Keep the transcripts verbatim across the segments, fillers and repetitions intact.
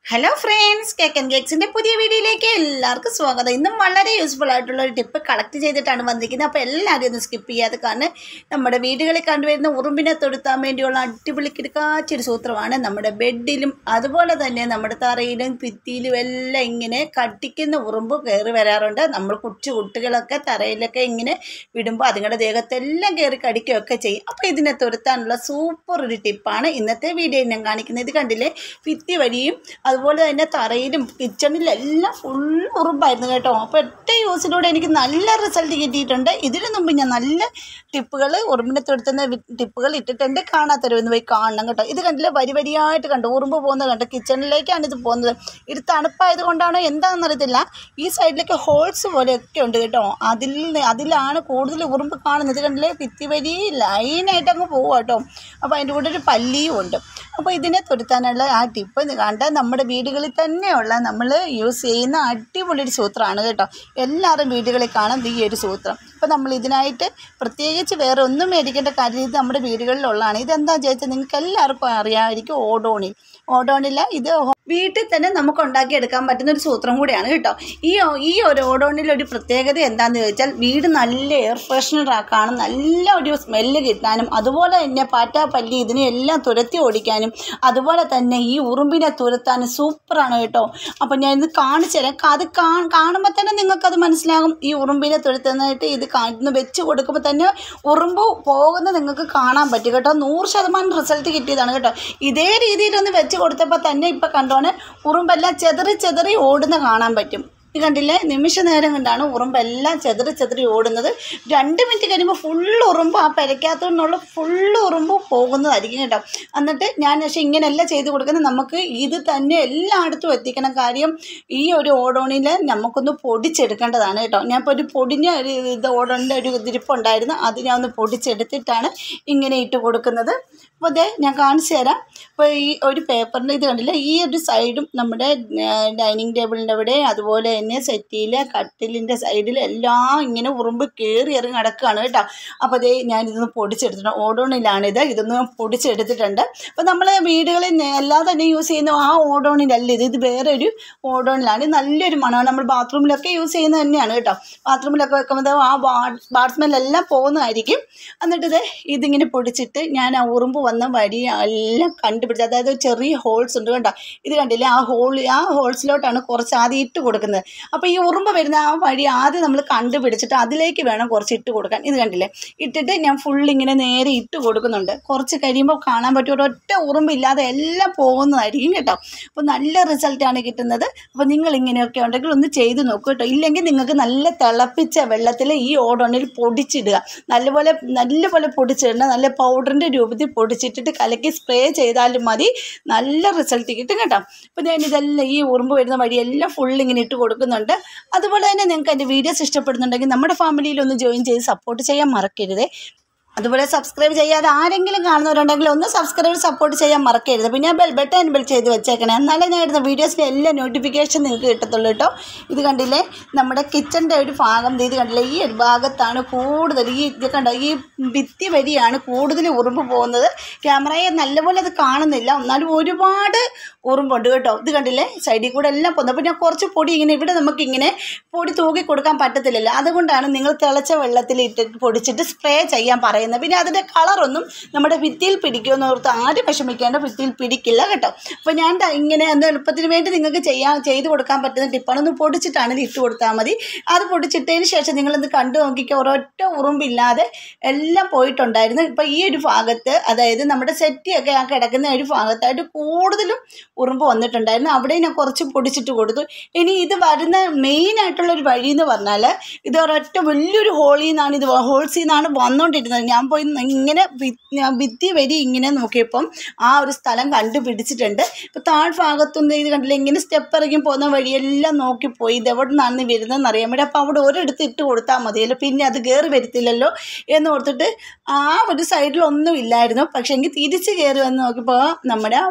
Hello friends, cake and കേക്സിൻ്റെ പുതിയ വീഡിയോയിലേക്ക് എല്ലാവർക്കും സ്വാഗതം. ഇന്നും വളരെ യൂസ്ഫുൾ ആയിട്ടുള്ള ഒരു ടിപ്പ് കളക്ട് ചെയ്തിട്ടാണ് വന്നിരിക്കുന്നത്. അപ്പോൾ എല്ലാവരും ഒന്ന് സ്കിപ്പ് ചെയ്യാതെ കാരണം നമ്മുടെ വീടുകളിൽ കണ്ടുവരുന്ന ഉറുമ്പിനെ തൊടുത്താൻ വേണ്ടിയുള്ള അടിപൊളി കിടക്കാച്ചൊരു സൂത്രമാണ്. നമ്മുടെ ബെഡിലും അതുപോലെ തന്നെ നമ്മുടെ തറയിലും ഭിത്തിയിലും എല്ലാം ഇങ്ങനെ കടിക്കുന്ന ഉറുമ്പ് കയറി വരാറുണ്ട്. നമ്മൾ കൊച്ചു കുട്ടികളൊക്കെ തറയിലൊക്കെ ഇങ്ങനെ വിടുമ്പോൾ അതുങ്ങളുടെ ദേഹത്തെല്ലാം കയറി കടിക്കുകയൊക്കെ ചെയ്യും. അപ്പോൾ ഇതിനെ തൊടുത്താനുള്ള സൂപ്പർ ഒരു ടിപ്പാണ് ഇന്നത്തെ വീഡിയോയിൽ ഞാൻ കാണിക്കുന്നത്. ഇത് കണ്ടില്ലേ, ഭിത്തി വഴിയും അതുപോലെ തന്നെ തറയിലും കിച്ചണിലെല്ലാം ഫുൾ ഉറുമ്പായിരുന്നു കേട്ടോ. അപ്പോൾ ഒറ്റ യൂസിലൂടെ എനിക്ക് നല്ല റിസൾട്ട് കിട്ടിയിട്ടുണ്ട്. ഇതിനു മുമ്പ് ഞാൻ നല്ല ടിപ്പുകൾ ഉറുമ്പിനെ തൊടുത്തുന്ന ടിപ്പുകൾ ഇട്ടിട്ടുണ്ട്. കാണാത്തവരൊന്ന് പോയി കാണണം കേട്ടോ. ഇത് കണ്ടില്ല, വരി വരിയായിട്ട് കണ്ടു ഉറുമ്പ് പോകുന്നത് കണ്ടോ. കിച്ചണിലേക്കാണ് ഇത് പോകുന്നത്. ഇത് തണുപ്പായത് കൊണ്ടാണോ എന്താണെന്നറിയത്തില്ല, ഈ സൈഡിലേക്ക് ഹോൾസ് പോലെയൊക്കെ ഉണ്ട് കേട്ടോ. അതിൽ അതിലാണ് കൂടുതൽ ഉറുമ്പ് കാണുന്നത്. ഇത് കണ്ടില്ലേ, ഭിത്തി വരി ലൈനായിട്ട് അങ്ങ് പോകും കേട്ടോ. അപ്പോൾ അതിൻ്റെ കൂടെ ഒരു പല്ലിയും ഉണ്ട്. അപ്പോൾ ഇതിനെ തൊടുത്താനുള്ള ആ ടിപ്പ് കണ്ട നമ്മുടെ വീടുകളിൽ തന്നെയുള്ള നമ്മൾ യൂസ് ചെയ്യുന്ന അടിപൊളി ഒരു സൂത്രമാണ് കേട്ടോ. എല്ലാവരും വീടുകളിൽ കാണും ഈ ഒരു സൂത്രം. അപ്പോൾ നമ്മൾ ഇതിനായിട്ട് പ്രത്യേകിച്ച് വേറെ ഒന്നും മേടിക്കേണ്ട കാര്യം, ഇത് നമ്മുടെ വീടുകളിലുള്ളതാണ്. ഇതെന്താ ചോദിച്ചാൽ നിങ്ങൾക്ക് എല്ലാവർക്കും അറിയാമായിരിക്കും, ഓഡോണിൽ. ഓഡോണില്ല, ഇത് വീട്ടിൽ തന്നെ നമുക്ക് ഉണ്ടാക്കിയെടുക്കാൻ പറ്റുന്ന ഒരു സൂത്രം കൂടിയാണ് കേട്ടോ. ഈ ഈ ഒരു ഓഡോണിൽ ഒരു പ്രത്യേകത എന്താണെന്ന് ചോദിച്ചാൽ, വീട് നല്ല എയർ ഫ്രഷ്നർ ആക്കാനും നല്ല ഒരു സ്മെല്ല് കിട്ടാനും അതുപോലെ തന്നെ പാറ്റാ പല്ലി ഇതിനെ എല്ലാം തുരത്തി ഓടിക്കാനും അതുപോലെ തന്നെ ഈ ഉറുമ്പിനെ തുരത്താനും സൂപ്പറാണ് കേട്ടോ. അപ്പോൾ ഞാൻ ഇത് കാണിച്ചു തരാം. അത് കാണുമ്പോൾ തന്നെ നിങ്ങൾക്കത് മനസ്സിലാകും. ഈ ഉറുമ്പിനെ തുരത്തുന്നതായിട്ട് ഇത് ഇന്ന് വെച്ച് കൊടുക്കുമ്പോൾ തന്നെ ഉറുമ്പ് പോകുന്നത് നിങ്ങൾക്ക് കാണാൻ പറ്റും കേട്ടോ. നൂറ് ശതമാനം റിസൾട്ട് കിട്ടിയതാണ് കേട്ടോ. ഇതേ രീതിയിലൊന്ന് വെച്ച് കൊടുത്തപ്പോൾ തന്നെ ഇപ്പോൾ കണ്ടോണ് ഉറുമ്പെല്ലാം ചെതറി ചെതറി ഓടുന്ന കാണാൻ പറ്റും. ഇത് കണ്ടില്ലേ, നിമിഷ നേരം കൊണ്ടാണ് ഉറുമ്പെല്ലാം ചെതറി ചെതറി ഓടുന്നത്. രണ്ട് മിനിറ്റ് കഴിയുമ്പോൾ ഫുള്ള് ഉറുമ്പ് ആ പെരയ്ക്കകത്തു നിന്നുള്ള ഫുള്ള് ഉറുമ്പ് പോകുന്നതായിരിക്കും കേട്ടോ. എന്നിട്ട് ഞാൻ പക്ഷേ ഇങ്ങനെയല്ല ചെയ്ത് കൊടുക്കുന്നത്. നമുക്ക് ഇത് തന്നെ എല്ലായിടത്തും എത്തിക്കണം. കാര്യം ഈ ഒരു ഓടോണിൽ നമുക്കൊന്ന് പൊടിച്ചെടുക്കേണ്ടതാണ് കേട്ടോ. ഞാൻ ഇപ്പോൾ ഒരു പൊടിഞ്ഞ ഒരു ഇത് ഓടോണിൻ്റെ ഒരു ഇതിരിപ്പുണ്ടായിരുന്നു, അത് ഞാൻ ഒന്ന് പൊടിച്ചെടുത്തിട്ടാണ് ഇങ്ങനെ ഇട്ട് കൊടുക്കുന്നത്. അപ്പോൾ അതേ ഞാൻ കാണിച്ചു തരാം. അപ്പോൾ ഈ ഒരു പേപ്പറിൻ്റെ ഇത് കണ്ടില്ല, ഈ ഒരു സൈഡും നമ്മുടെ ഡൈനിങ് ടേബിളിൻ്റെ അവിടെ അതുപോലെ തന്നെ സെറ്റിയിൽ കട്ടിലിൻ്റെ സൈഡിൽ എല്ലാം ഇങ്ങനെ ഉറുമ്പ് കയറി ഇറങ്ങി കിടക്കുകയാണ് കേട്ടോ. അപ്പോൾ അതേ ഞാനിതൊന്ന് പൊടിച്ചെടുത്തിട്ടുണ്ട്. ഓഡോണിലാണിത്, ഇതൊന്ന് പൊടിച്ചെടുത്തിട്ടുണ്ട്. അപ്പോൾ നമ്മൾ വീടുകളിൽ അല്ലാതെ തന്നെ യൂസ് ചെയ്യുന്ന ആ ഓഡോണിലല്ല ഇത്, ഇത് വേറെ ഒരു ഓഡോണിലാണ്. നല്ലൊരു മണമാണ്. നമ്മൾ ബാത്റൂമിലൊക്കെ യൂസ് ചെയ്യുന്നത് തന്നെയാണ് കേട്ടോ. ബാത്റൂമിലൊക്കെ വെക്കുമ്പോൾ ആ ബാ ബാഡ് സ്മെല്ലെല്ലാം പോകുന്നതായിരിക്കും. എന്നിട്ട് ഇത് ഇതിങ്ങനെ പൊടിച്ചിട്ട് ഞാൻ ആ ഉറുമ്പ് വന്ന വഴി എല്ലാം കണ്ടുപിടിച്ച്, അതായത് ചെറിയ ഹോൾസ് ഉണ്ട് കേട്ടോ. ഇത് കണ്ടില്ലേ, ആ ഹോൾ ആ ഹോൾസിലോട്ടാണ് കുറച്ച് ആദ്യം ഇട്ട് കൊടുക്കുന്നത്. അപ്പോൾ ഈ ഉറുമ്പ് വരുന്ന ആ വഴി ആദ്യം നമ്മൾ കണ്ടുപിടിച്ചിട്ട് അതിലേക്ക് വേണം കുറച്ച് ഇട്ട് കൊടുക്കാൻ. ഇത് കണ്ടില്ലേ, ഇട്ടിട്ട് ഞാൻ ഫുള്ളിങ്ങനെ നേരെ ഇട്ട് കൊടുക്കുന്നുണ്ട്. കുറച്ച് കഴിയുമ്പോൾ കാണാൻ പറ്റും ഒരൊറ്റ ഉറുമ്പില്ലാതെ എല്ലാം പോകുന്നതായിരിക്കും കേട്ടോ. അപ്പോൾ നല്ല റിസൾട്ടാണ് കിട്ടുന്നത്. അപ്പോൾ നിങ്ങൾ ഇങ്ങനെയൊക്കെ ഉണ്ടെങ്കിൽ ഒന്ന് ചെയ്ത് നോക്കൂ കേട്ടോ. ഇല്ലെങ്കിൽ നിങ്ങൾക്ക് നല്ല തിളപ്പിച്ച വെള്ളത്തിൽ ഈ ഓടോണിൽ പൊടിച്ചിടുക. നല്ലപോലെ നല്ലപോലെ പൊടിച്ചിടണം. നല്ല പൗഡറിൻ്റെ രൂപത്തിൽ പൊടിച്ചിട്ടിട്ട് കലക്കി സ്പ്രേ ചെയ്താലും മതി, നല്ല റിസൾട്ട് കിട്ടും കേട്ടോ. അപ്പോൾ ഞാൻ ഇതെല്ലാം ഈ ഉറുമ്പ് വരുന്ന വഴിയെല്ലാം ഫുള്ളിങ്ങനെ ഇട്ട് കൊടുക്കുന്നുണ്ട്. അതുപോലെ തന്നെ നിങ്ങൾക്ക് എൻ്റെ വീഡിയോസ് ഇഷ്ടപ്പെടുന്നുണ്ടെങ്കിൽ നമ്മുടെ ഫാമിലിയിൽ ഒന്ന് ജോയിൻ ചെയ്ത് സപ്പോർട്ട് ചെയ്യാൻ മറക്കരുത്. അതുപോലെ സബ്സ്ക്രൈബ് ചെയ്യാതെ ആരെങ്കിലും കാണുന്നവരുണ്ടെങ്കിൽ ഒന്ന് സബ്സ്ക്രൈബ് സപ്പോർട്ട് ചെയ്യാൻ മറക്കരുത്. പിന്നെ ബെൽ ബട്ടൺ എനേബിൾ ചെയ്ത് വെച്ചേക്കണേ, എന്നാലേ ഞാൻ ഇടുന്ന വീഡിയോസിൻ്റെ എല്ലാ നോട്ടിഫിക്കേഷൻ നിങ്ങൾക്ക് കിട്ടത്തുള്ളൂ കേട്ടോ. ഇത് കണ്ടില്ലേ, നമ്മുടെ കിച്ചൻ്റെ ഒരു ഭാഗം ഇത് കണ്ടില്ലേ, ഈ ഒരു ഭാഗത്താണ് കൂടുതൽ ഈ ഇത് കണ്ടോ, ഈ ഭിത്തി വഴിയാണ് കൂടുതൽ ഉറുമ്പ് പോകുന്നത്. ക്യാമറയെ നല്ലപോലെ അത് കാണുന്നില്ല, എന്നാലും ഒരുപാട് ഉറുമ്പുണ്ട് കേട്ടോ. ഇത് കണ്ടില്ലേ, സൈഡിൽ കൂടെ എല്ലാം പോകുന്നത്. അപ്പോൾ ഞാൻ കുറച്ച് പൊടി ഇങ്ങനെ ഇവിടെ നമുക്കിങ്ങനെ പൊടി തൂക്കി കൊടുക്കാൻ പറ്റത്തില്ലല്ലോ, അതുകൊണ്ടാണ് നിങ്ങൾ തിളച്ച വെള്ളത്തിൽ ഇട്ടിട്ട് പൊടിച്ചിട്ട് സ്പ്രേ ചെയ്യാൻ പറയുന്നത്. പിന്നെ അതിൻ്റെ കളറൊന്നും നമ്മുടെ ഭിത്തിയിൽ പിടിക്കുമെന്ന് ഓർത്ത് ആരും വിഷമിക്കേണ്ട, ഭിത്തിയിൽ പിടിക്കില്ല കേട്ടോ. അപ്പോൾ ഞാൻ ഇങ്ങനെ എന്താ എളുപ്പത്തിന് വേണ്ടി നിങ്ങൾക്ക് ചെയ്യാൻ ചെയ്ത് കൊടുക്കാൻ പറ്റുന്ന ടിപ്പാണ്. ഒന്ന് പൊടിച്ചിട്ടാണ് ഇത് ഇട്ട് കൊടുത്താൽ മതി. അത് പൊടിച്ചിട്ടതിന് ശേഷം നിങ്ങളൊന്ന് കണ്ടു നോക്കിക്കോ, ഒരൊറ്റ ഉറുമ്പില്ലാതെ എല്ലാം പോയിട്ടുണ്ടായിരുന്നു. ഇപ്പോൾ ഈ ഒരു ഭാഗത്ത്, അതായത് നമ്മുടെ സെറ്റിയൊക്കെ ആ കിടക്കുന്ന ഒരു ഭാഗത്തായിട്ട് കൂടുതലും ഉറുമ്പ് വന്നിട്ടുണ്ടായിരുന്നു. അവിടെ ഞാൻ കുറച്ച് പൊടിച്ചിട്ട് കൊടുത്തു. ഇനി ഇത് വരുന്ന മെയിനായിട്ടുള്ളൊരു വഴി എന്ന് പറഞ്ഞാൽ, ഇത് ഒരൊറ്റ വലിയൊരു ഹോളിൽ നിന്നാണ് ഇത് ഹോൾസിൽ നിന്നാണ് വന്നുകൊണ്ടിരുന്നത്. ഞാൻ പോയി ഇങ്ങനെ ഭിത്തി വരി ഇങ്ങനെ നോക്കിയപ്പം ആ ഒരു സ്ഥലം കണ്ടുപിടിച്ചിട്ടുണ്ട്. ഇപ്പോൾ താഴ്ഭാഗത്തുനിന്ന് ഇത് കണ്ടില്ല, ഇങ്ങനെ സ്റ്റെപ്പ് ഇറങ്ങി പോകുന്ന വഴിയെല്ലാം നോക്കിപ്പോയി ഇത് എവിടെ നിന്നാണ് വരുന്നതെന്ന് അറിയാൻ വേണ്ടി. അപ്പോൾ അവിടെ ഒരിടത്ത് ഇട്ട് കൊടുത്താൽ മതിയല്ലോ, പിന്നെ അത് കയറി വരത്തില്ലല്ലോ എന്ന് ഓർത്തിട്ട് ആ ഒരു സൈഡിലൊന്നും ഇല്ലായിരുന്നു. പക്ഷേ എങ്കിൽ തിരിച്ച് കയറി വന്ന് നോക്കിയപ്പോൾ നമ്മുടെ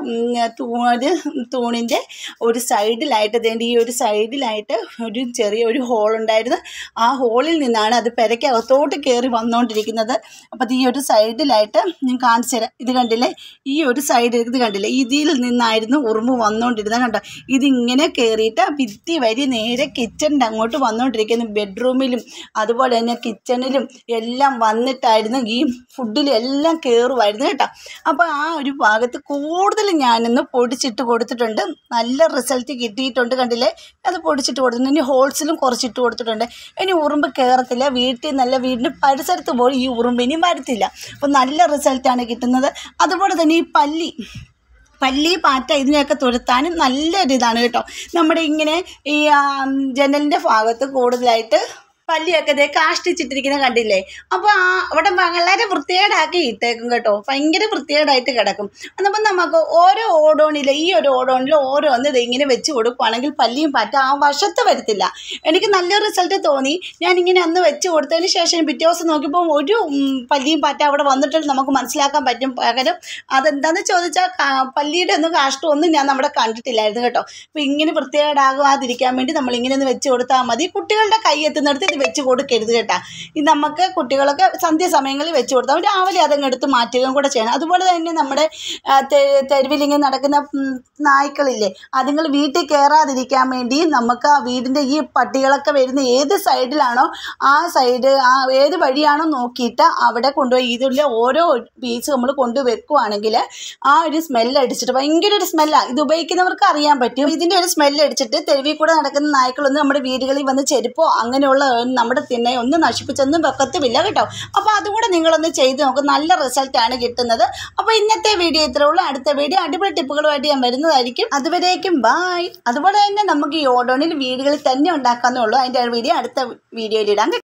തൂണ് തൂണിൻ്റെ ഒരു സൈഡിലായിട്ട് ഇതിൻ്റെ ഈ ഒരു സൈഡിലായിട്ട് ഒരു ചെറിയ ഒരു ഹോളുണ്ടായിരുന്നു. ആ ഹോളിൽ നിന്നാണ് അത് പെരയ്ക്കകത്തോട്ട് കയറി വന്നുകൊണ്ടിരിക്കുന്നത്. അപ്പോൾ ഈ ഒരു സൈഡിലായിട്ട് ഞാൻ കാണിച്ചു തരാം. ഇത് കണ്ടില്ലേ, ഈ ഒരു സൈഡ് ഇത് കണ്ടില്ലേ, ഇതിൽ നിന്നായിരുന്നു ഉറുമ്പ് വന്നുകൊണ്ടിരുന്നത്. കണ്ടോ, ഇതിങ്ങനെ കയറിയിട്ട് ഭിത്തി വരി നേരെ കിച്ചണിൻ്റെ അങ്ങോട്ട് വന്നുകൊണ്ടിരിക്കുന്നു. ബെഡ്റൂമിലും അതുപോലെ തന്നെ കിച്ചണിലും എല്ലാം വന്നിട്ടായിരുന്നു ഈ ഫുഡിലും എല്ലാം കയറുമായിരുന്നു കേട്ടോ. അപ്പോൾ ആ ഒരു ഭാഗത്ത് കൂടുതൽ ഞാനൊന്ന് പൊടിച്ചിട്ട് കൊടുത്തിട്ടുണ്ട്. നല്ല റിസൾട്ട് കിട്ടിയിട്ടുണ്ട്. കണ്ടില്ലേ, അത് പൊടിച്ചിട്ട് കൊടുത്തിട്ടുണ്ട്. ഇനി ഹോൾസിലും കുറച്ചിട്ട് കൊടുത്തിട്ടുണ്ട്. ഇനി ഉറുമ്പ് കയറത്തില്ല. വീട്ടിൽ നല്ല വീടിൻ്റെ പരിസരത്ത് പോയി ഈ ഉറുമ്പ് ഇനി വരത്തില്ല. അപ്പോൾ നല്ല റിസൾട്ടാണ് കിട്ടുന്നത്. അതുപോലെ തന്നെ ഈ പല്ലി പല്ലി പാറ്റ ഇതിനെയൊക്കെ തുരത്താനും നല്ലൊരിതാണ് കേട്ടോ. നമ്മുടെ ഇങ്ങനെ ഈ ജനലിൻ്റെ ഭാഗത്ത് കൂടുതലായിട്ട് പല്ലിയൊക്കെ ഇതേ കാഷ്ടിച്ചിട്ടിരിക്കുന്ന കണ്ടില്ലേ. അപ്പോൾ ആ അവിടെ വളരെ വൃത്തികേടാക്കി ഇട്ടേക്കും കേട്ടോ. ഭയങ്കര വൃത്തികേടായിട്ട് കിടക്കും. എന്നപ്പോൾ നമുക്ക് ഓരോ ഓടോണിൽ ഈ ഒരു ഓടോണിൽ ഓരോന്ന് ഇത് ഇങ്ങനെ വെച്ച് കൊടുക്കുകയാണെങ്കിൽ പല്ലിയും പാറ്റ ആ വശത്ത് വരത്തില്ല. എനിക്ക് നല്ല റിസൾട്ട് തോന്നി. ഞാനിങ്ങനെ അന്ന് വെച്ച് കൊടുത്തതിന് ശേഷം പിറ്റേ ദിവസം നോക്കിയപ്പോൾ ഒരു പല്ലിയും പാറ്റ അവിടെ വന്നിട്ട് നമുക്ക് മനസ്സിലാക്കാൻ പറ്റും. പകരം അതെന്താണെന്ന് ചോദിച്ചാൽ പല്ലിയുടെ ഒന്നും കാഷ്ടമൊന്നും ഞാൻ നമ്മുടെ കണ്ടിട്ടില്ലായിരുന്നു കേട്ടോ. അപ്പോൾ ഇങ്ങനെ വൃത്തികേടാകാതിരിക്കാൻ വേണ്ടി നമ്മളിങ്ങനെ ഒന്ന് വെച്ച് കൊടുത്താൽ മതി. കുട്ടികളുടെ കൈ എത്തുന്നിടത്ത് ഇത് വെച്ച് കൊടുക്കരുത് കേട്ടോ. ഇത് നമുക്ക് കുട്ടികളൊക്കെ സന്ധ്യാസമയങ്ങളിൽ വെച്ച് കൊടുത്താൽ രാവിലെ അതങ്ങ് എടുത്ത് മാറ്റുകയും കൂടെ ചെയ്യണം. അതുപോലെ തന്നെ നമ്മുടെ തെരുവിലിങ്ങനെ നടക്കുന്ന നായ്ക്കളില്ലേ, അതുങ്ങൾ വീട്ടിൽ കയറാതിരിക്കാൻ വേണ്ടി നമുക്ക് ആ വീടിൻ്റെ ഈ പട്ടികളൊക്കെ വരുന്ന ഏത് സൈഡിലാണോ ആ സൈഡ് ആ ഏത് വഴിയാണോ നോക്കിയിട്ട് അവിടെ കൊണ്ടുപോയി ഇതിലെ ഓരോ പീസ് നമ്മൾ കൊണ്ട് വെക്കുകയാണെങ്കിൽ ആ ഒരു സ്മെല്ല് അടിച്ചിട്ട് ഭയങ്കര ഒരു സ്മെല്ലാണ്. ഇത് ഉപയോഗിക്കുന്നവർക്ക് അറിയാൻ പറ്റും. ഇതിൻ്റെ ഒരു സ്മെല്ല് അടിച്ചിട്ട് തെരുവിൽ കൂടെ നടക്കുന്ന നായ്ക്കളൊന്നും നമ്മുടെ വീടുകളിൽ വന്ന് ചെരുപ്പോ അങ്ങനെയുള്ള നമ്മുടെ തിന്നെ ഒന്നും നശിപ്പിച്ചൊന്നും വെക്കത്തുമില്ല കേട്ടോ. അപ്പോൾ അതുകൂടെ നിങ്ങളൊന്ന് ചെയ്ത് നോക്കും. നല്ല റിസൾട്ടാണ് കിട്ടുന്നത്. അപ്പോൾ ഇന്നത്തെ വീഡിയോ ഇത്രേ ഉള്ളൂ. അടുത്ത വീഡിയോ അടിപൊളി ടിപ്പുകളുമായിട്ട് ഞാൻ വരുന്നതായിരിക്കും. അതുവരേക്കും ബായ്. അതുപോലെ തന്നെ നമുക്ക് ഈ ഓടോണിൽ വീടുകളിൽ തന്നെ ഉണ്ടാക്കാന്നേ ഉള്ളൂ. അതിൻ്റെ വീഡിയോ അടുത്ത വീഡിയോയിൽ ഇടാം.